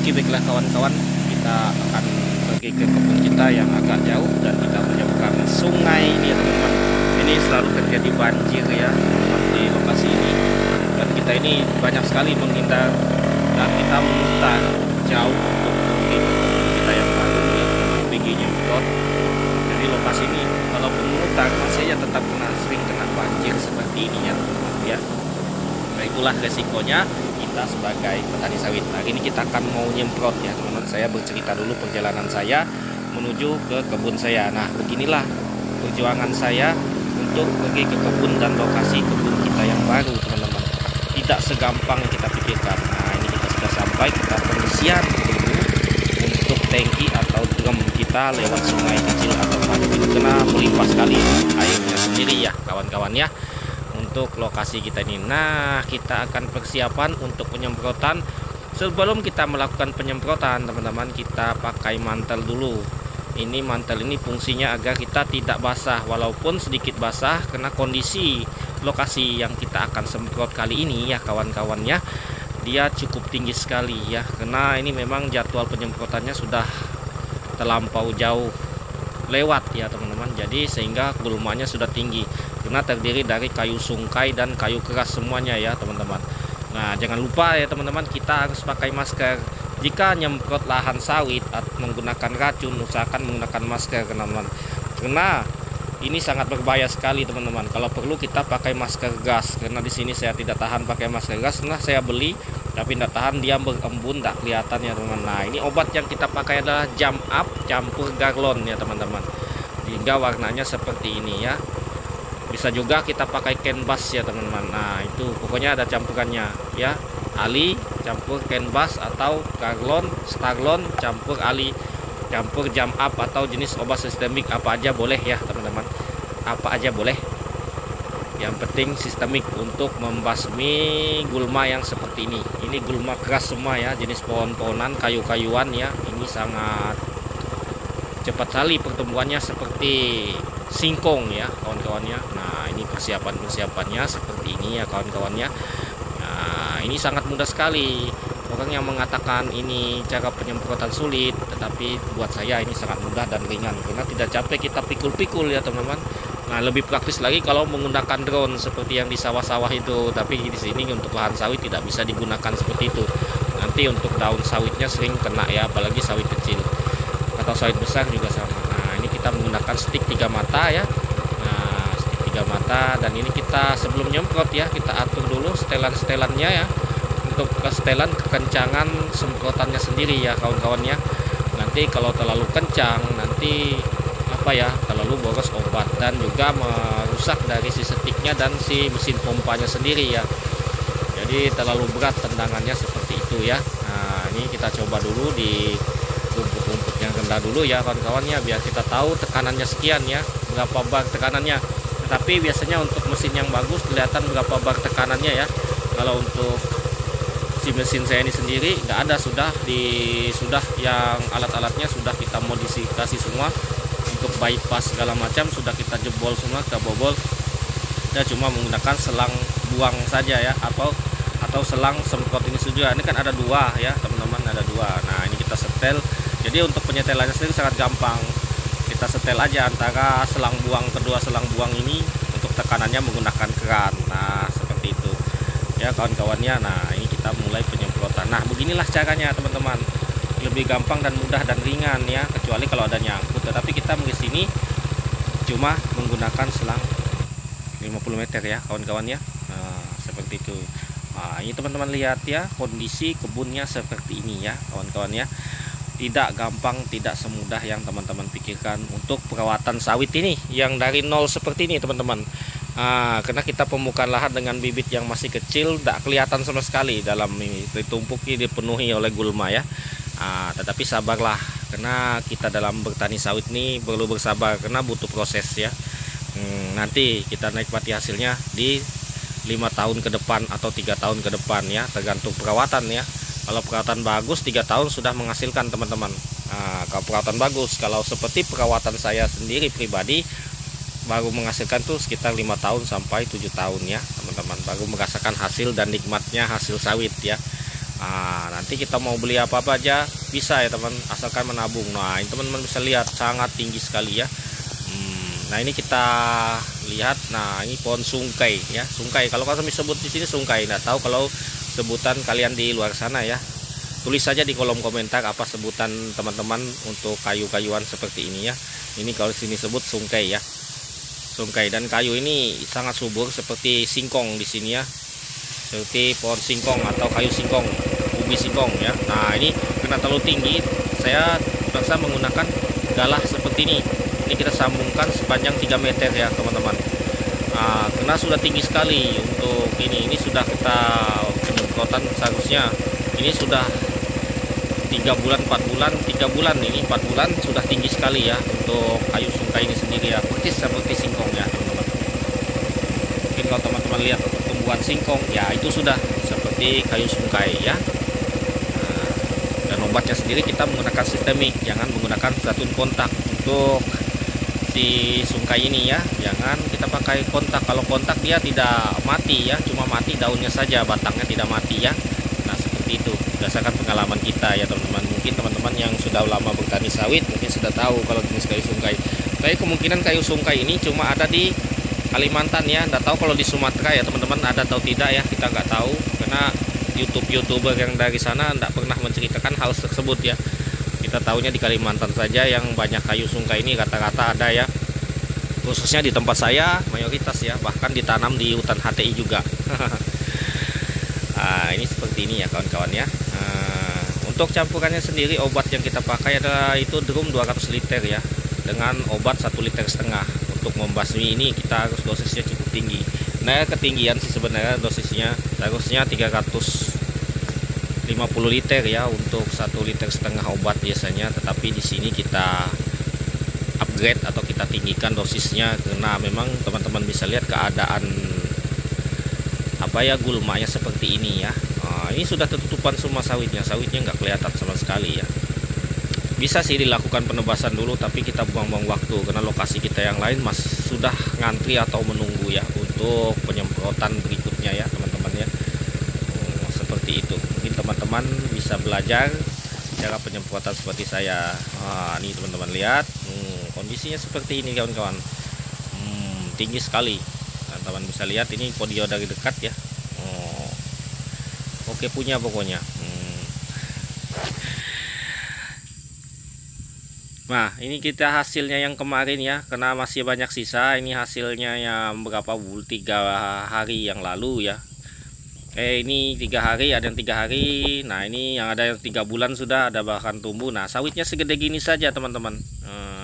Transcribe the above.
Oke, baiklah kawan-kawan, kita akan pergi ke kebun kita yang agak jauh dan kita menyeberang sungai ini ya teman-teman. Ini selalu terjadi banjir ya teman-teman di lokasi ini. Dan kita ini banyak sekali menghindar dan kita memutar jauh untuk pergi ke kebun kita yang baru ya, pergi nyemprot. Jadi lokasi ini walaupun memutar masih aja tetap sering kena banjir seperti ini ya teman-teman ya. Nah, itulah resikonya kita sebagai petani sawit. Hari ini kita akan mau nyemprot ya teman-teman. Saya bercerita dulu perjalanan saya menuju ke kebun saya. Nah, beginilah perjuangan saya untuk pergi ke kebun dan lokasi kebun kita yang baru teman-teman. Tidak segampang yang kita pikirkan. Nah, ini kita sudah sampai, kita pengisian dulu untuk tangki atau drum kita lewat sungai kecil atau parit itu kena melimpah sekali airnya sendiri ya kawan-kawan ya. Untuk lokasi kita ini, nah kita akan persiapan untuk penyemprotan. Sebelum kita melakukan penyemprotan teman-teman, kita pakai mantel dulu. Ini mantel ini fungsinya agar kita tidak basah, walaupun sedikit basah karena kondisi lokasi yang kita akan semprot kali ini ya kawan-kawan ya, dia cukup tinggi sekali ya, karena ini memang jadwal penyemprotannya sudah terlampau jauh lewat ya teman-teman. Jadi sehingga gulmanya sudah tinggi karena terdiri dari kayu sungkai dan kayu keras semuanya ya teman-teman. Nah, jangan lupa ya teman-teman, kita harus pakai masker. Jika nyemprot lahan sawit atau menggunakan racun, usahakan menggunakan masker teman-teman, karena ini sangat berbahaya sekali teman-teman. Kalau perlu kita pakai masker gas, karena di sini saya tidak tahan pakai masker gas. Nah, saya beli tapi tidak tahan, dia berembun, tidak kelihatan ya teman-teman. Nah, ini obat yang kita pakai adalah Jump Up campur Garlon ya teman-teman, hingga warnanya seperti ini ya. Bisa juga kita pakai canvas ya teman-teman. Nah, itu pokoknya ada campurannya ya. Ali campur canvas atau Garlon, Starlon campur Ali, campur Jump Up atau jenis obat sistemik apa aja boleh ya teman-teman. Apa aja boleh. Yang penting sistemik untuk membasmi gulma yang seperti ini. Ini gulma keras semua ya, jenis pohon-pohonan, kayu-kayuan ya. Ini sangat cepat sekali pertumbuhannya seperti singkong ya kawan-kawannya. Nah, ini persiapannya seperti ini ya kawan-kawannya. Nah, ini sangat mudah sekali. Orang yang mengatakan ini cara penyemprotan sulit, tetapi buat saya ini sangat mudah dan ringan karena tidak capek kita pikul-pikul ya teman-teman. Nah, lebih praktis lagi kalau menggunakan drone seperti yang di sawah-sawah itu, tapi di sini untuk lahan sawit tidak bisa digunakan seperti itu. Nanti untuk daun sawitnya sering kena ya, apalagi sawit kecil atau sawit besar juga sama. Nah, ini kita menggunakan stick 3 mata ya. Nah, stick 3 mata, dan ini kita sebelum nyemprot ya, kita atur dulu setelan-setelannya ya. Untuk setelan kekencangan semprotannya sendiri ya kawan-kawannya. Nanti kalau terlalu kencang nanti apa ya, terlalu boros obat dan juga merusak dari si sticknya dan si mesin pompanya sendiri ya. Jadi terlalu berat tendangannya seperti itu ya. Nah, ini kita coba dulu di rumput-rumput yang rendah dulu ya kawan-kawannya, biar kita tahu tekanannya sekian ya, berapa bar tekanannya. Tetapi biasanya untuk mesin yang bagus kelihatan berapa bar tekanannya ya. Kalau untuk si mesin saya ini sendiri nggak ada, sudah yang alat-alatnya sudah kita modifikasi semua untuk bypass segala macam, sudah kita jebol semua, kita bobol. Kita cuma menggunakan selang buang saja ya, atau selang semprot ini saja. Ini kan ada 2 ya teman-teman, ada 2. Nah, ini kita setel. Jadi untuk penyetelannya sendiri sangat gampang. Kita setel aja antara selang buang kedua selang buang ini, untuk tekanannya menggunakan keran. Nah, seperti itu ya kawan-kawannya. Nah, ini kita mulai penyemprotan. Nah, beginilah caranya teman-teman, lebih gampang dan mudah dan ringan ya, kecuali kalau ada nyangkut. Tetapi kita di sini cuma menggunakan selang 50 meter ya kawan-kawannya. Nah, seperti itu. Nah, ini teman-teman lihat ya, kondisi kebunnya seperti ini ya kawan-kawannya. Tidak gampang, tidak semudah yang teman-teman pikirkan untuk perawatan sawit ini yang dari nol seperti ini teman-teman. Karena kita pemukaan lahan dengan bibit yang masih kecil, tidak kelihatan sama sekali dalam ini, ditumpuki dipenuhi oleh gulma ya. Tetapi sabarlah, karena kita dalam bertani sawit ini perlu bersabar karena butuh proses ya. Nanti kita nikmati hasilnya di 5 tahun ke depan atau 3 tahun ke depan ya, tergantung perawatan ya. Kalau perawatan bagus 3 tahun sudah menghasilkan teman-teman. Kalau perawatan bagus, kalau seperti perawatan saya sendiri pribadi, baru menghasilkan tuh sekitar 5 tahun sampai 7 tahun ya teman-teman, baru merasakan hasil dan nikmatnya hasil sawit ya. Nanti kita mau beli apa-apa aja bisa ya teman, asalkan menabung. Nah ini teman-teman bisa lihat sangat tinggi sekali ya. Nah ini kita lihat, nah ini pohon sungkai ya, sungkai. Kalau kami sebut di sini sungkai, nggak tahu kalau sebutan kalian di luar sana ya. Tulis saja di kolom komentar apa sebutan teman-teman untuk kayu-kayuan seperti ini ya. Ini kalau sini sebut sungkai ya, sungkai. Dan kayu ini sangat subur seperti singkong di sini ya, seperti pohon singkong atau kayu singkong, ubi singkong ya. Nah ini karena terlalu tinggi, saya terpaksa menggunakan galah seperti ini. Ini kita sambungkan sepanjang 3 meter ya teman-teman. Karena sudah tinggi sekali untuk ini sudah kita penyemprotan, seharusnya ini sudah 3 bulan 4 bulan 3 bulan, ini 4 bulan sudah tinggi sekali ya untuk kayu sungkai ini sendiri ya, persis seperti singkong ya teman-teman. Mungkin kalau teman-teman lihat tumbuhan singkong ya, itu sudah seperti kayu sungkai ya. Dan obatnya sendiri kita menggunakan sistemik, jangan menggunakan satuan kontak untuk si sungkai ini ya. Jangan kita pakai kontak, kalau kontak dia tidak mati ya, cuma mati daunnya saja, batangnya tidak mati ya. Nah seperti itu berdasarkan pengalaman kita ya teman-teman. Mungkin teman-teman yang sudah lama bertani sawit mungkin sudah tahu kalau jenis kayu sungkai. Tapi kemungkinan kayu sungkai ini cuma ada di Kalimantan ya, nggak tahu kalau di Sumatera ya teman-teman ada atau tidak ya, kita nggak tahu karena youtuber yang dari sana nggak pernah menceritakan hal tersebut ya. Kita tahunya di Kalimantan saja yang banyak kayu sungkai ini rata-rata ada ya, khususnya di tempat saya mayoritas ya, bahkan ditanam di hutan HTI juga. Ini seperti ini ya kawan-kawan ya. Untuk campurannya sendiri obat yang kita pakai adalah itu drum 200 liter ya, dengan obat 1,5 liter. Untuk membasmi ini kita harus dosisnya cukup tinggi. Nah ketinggian sih sebenarnya dosisnya harusnya 350 liter ya untuk 1,5 liter obat biasanya, tetapi di sini kita upgrade atau kita tinggikan dosisnya karena memang teman-teman bisa lihat keadaan gulmanya seperti ini ya. Ini sudah tertutupan semua sawitnya nggak kelihatan sama sekali ya. Bisa sih dilakukan penebasan dulu, tapi kita buang-buang waktu karena lokasi kita yang lain masih sudah ngantri atau menunggu ya untuk penyemprotan berikutnya ya teman-teman ya. Seperti itu, mungkin teman-teman bisa belajar cara penyemprotan seperti saya. Ini teman-teman lihat kondisinya seperti ini kawan-kawan, tinggi sekali. Teman-teman bisa lihat ini video dari dekat ya. Oke punya pokoknya. Nah ini kita hasilnya yang kemarin ya, karena masih banyak sisa. Ini hasilnya yang berapa 3 hari yang lalu ya. Ini 3 hari, ada yang 3 hari. Nah ini yang ada yang 3 bulan sudah ada bahkan tumbuh. Nah sawitnya segede gini saja teman-teman.